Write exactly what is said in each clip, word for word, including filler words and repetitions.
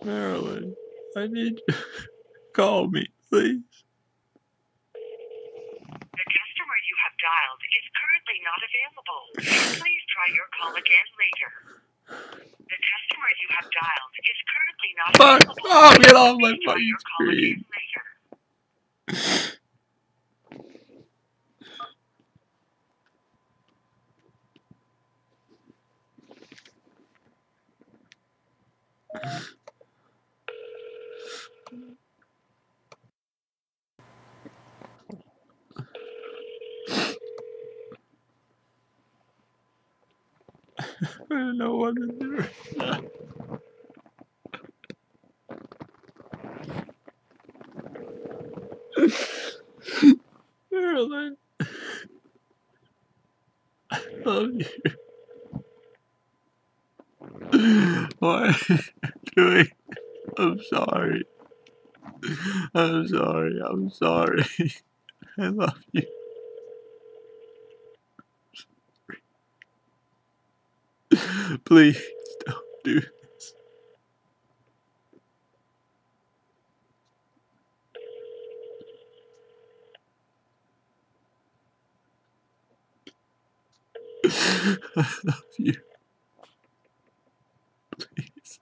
Marilyn, I need you. Call me, please. The customer you have dialed is currently not available. Please try your call again later. The customer you have dialed is currently not Fuck! available. Oh, get off my Please try fucking your call screen. again later. I don't know what to do. Marilyn, I love you. What are you doing? I'm sorry. I'm sorry. I'm sorry. I love you. Please don't do this. I love you. Please.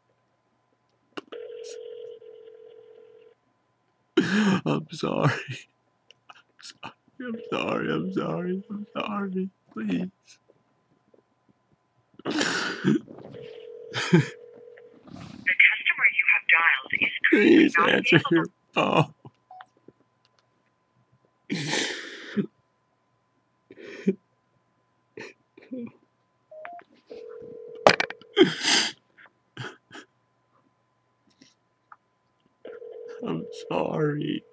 Please. I'm sorry. I'm sorry. I'm sorry. I'm sorry. Please. The customer you have dialed is currently Please not answer available. your phone. I'm sorry.